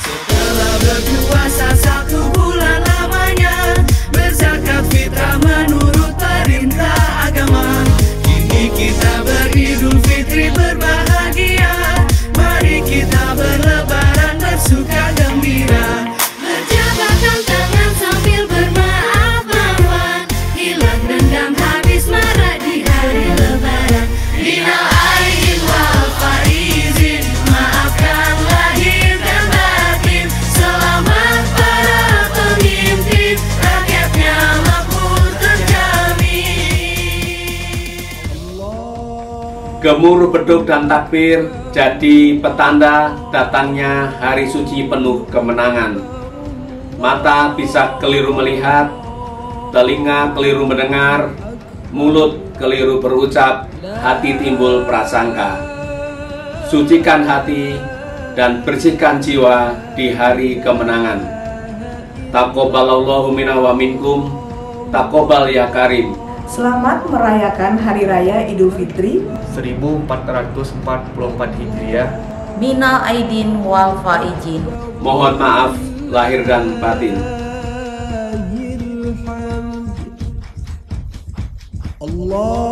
Setelah berpuasa 1 bulan lamanya, berzakat fitrah menurut perintah agama. Kini kita beridul fitri berbahagia, mari kita berlebaran bersuka gembira. Berjabatkan tangan sambil bermaaf-maafan, hilang dendam habis marah di hari lebaran. Minal aidin wal faizin, maafkan lahir dan batin. Selamat para pemimpin, rakyatnya makmur terjamin. Gemuruh beduk dan takbir jadi petanda datangnya hari suci penuh kemenangan. Mata bisa keliru melihat, telinga keliru mendengar, mulut keliru berucap, hati timbul prasangka. Sucikan hati dan bersihkan jiwa di hari kemenangan. Taqabbalallahu minna wa minkum, taqabbal ya karim. Selamat merayakan Hari Raya Idul Fitri 1444 Hijriah. Minal aidin wal faizin. Mohon maaf lahir dan batin. Allah